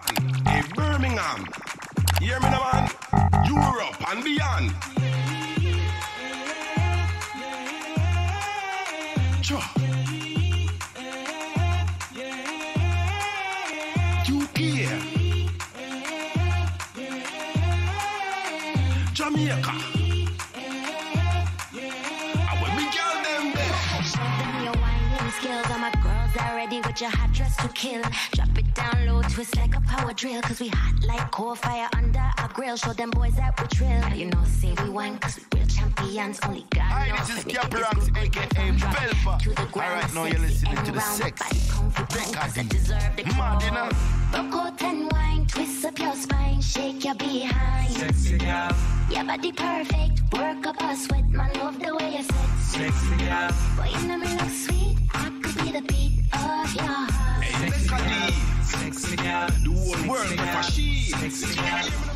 Hey, Birmingham. Hear me now, man? Europe and beyond. Sure. UK. Jamaica. Skills. All my girls are ready with your hot dress to kill. Drop it down low, twist like a power drill. Cause we hot like coal fire under our grill. Show them boys that we drill. You know, say we wine cause we real champions. Only God Hi, knows. this is Caprons, aka Belfa. Alright, now you're listening to the sexy Mad, you know. Rock out and wine, twist up your spine, shake your behind. Sexy girl. Your body perfect, work up a sweat. Man, love the way you sit. Sexy girl. Boy, you know me look sweet. I could be the beat of your heart. Hey, Sexy girl. the whole world for she. Sexy girl.